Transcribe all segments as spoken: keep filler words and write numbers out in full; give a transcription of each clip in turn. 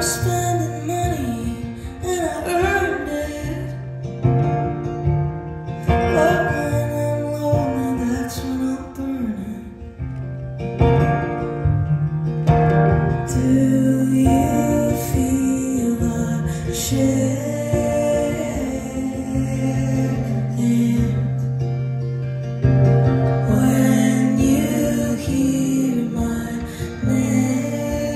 spending money and I earned it. But when I'm lonely, that's when I'm burning. Do you feel ashamed when you hear my name?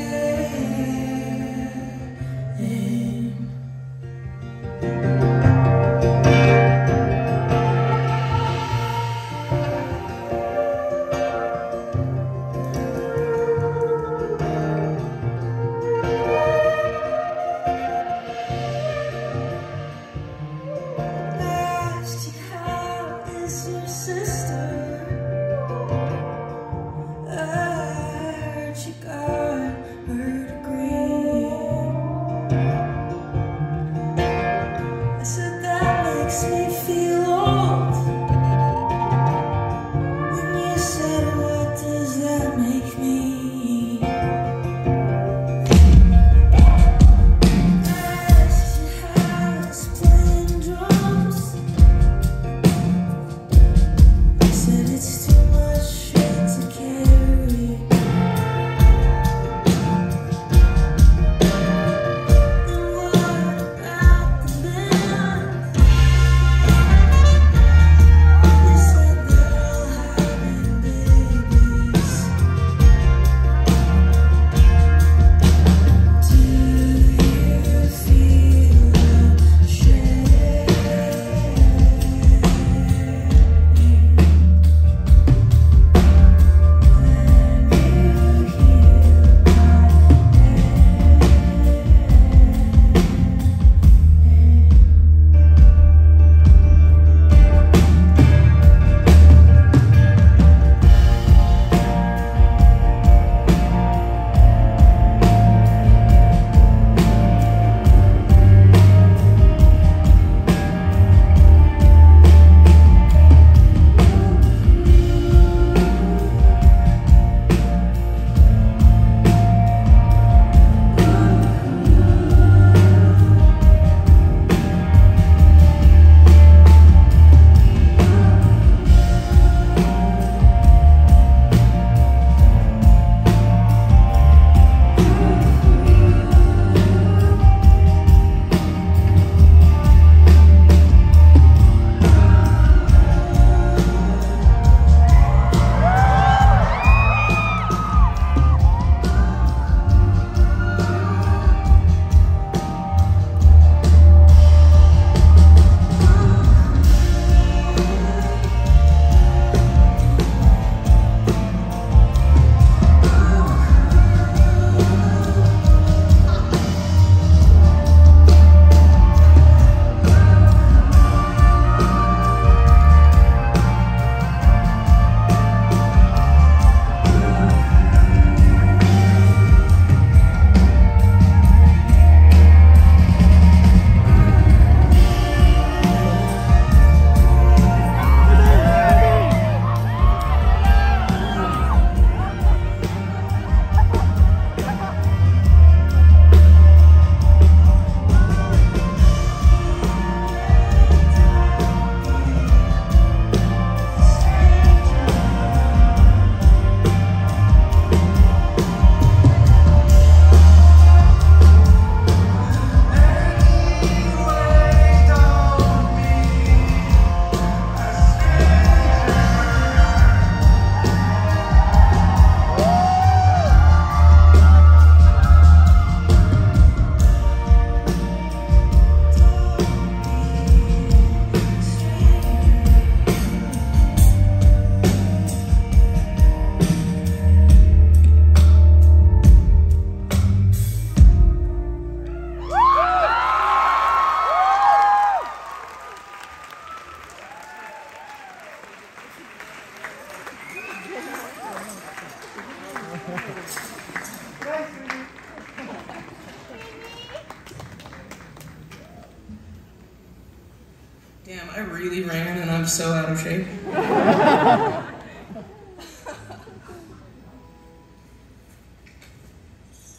Damn, I really ran and I'm so out of shape.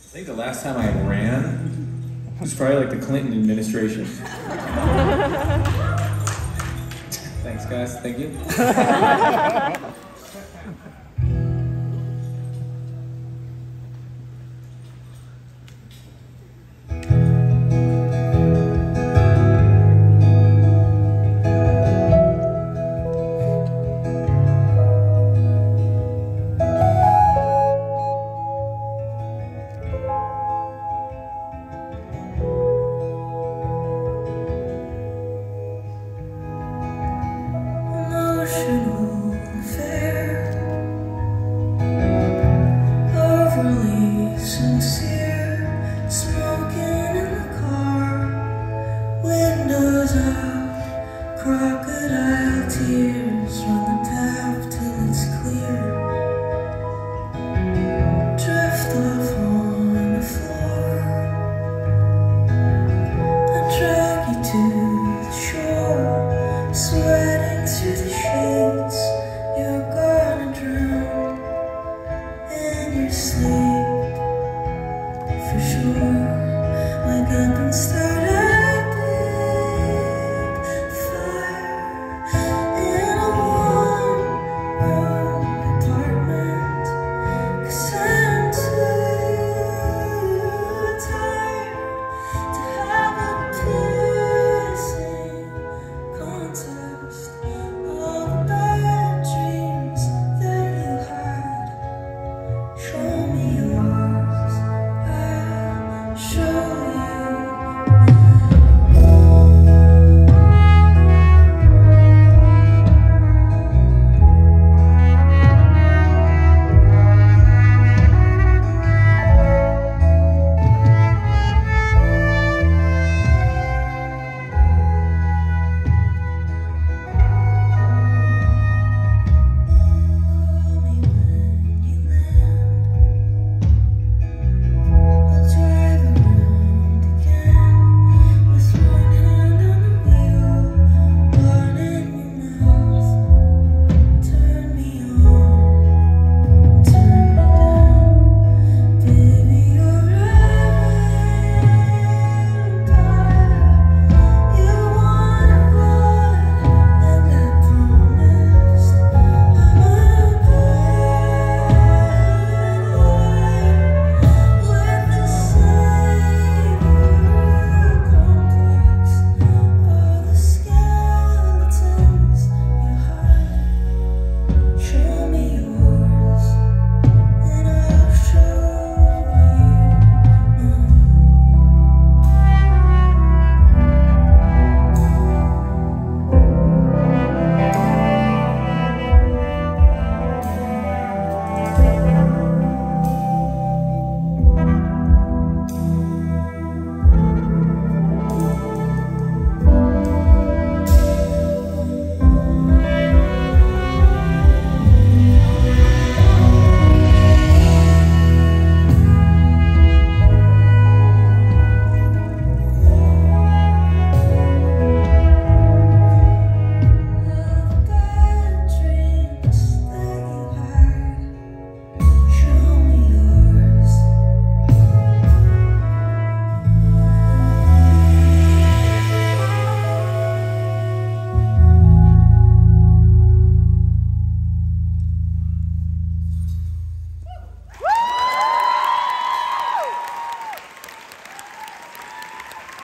I think the last time I ran was probably like the Clinton administration. Thanks, guys. Thank you. Emotional affair, overly sincere, smoking in the car, windows up, crocodile tears, run the tap till it's clear, drift off on the floor, I drag you to the shore, sweating through the sheets, you're gonna drown in your sleep, for sure. Wake up and start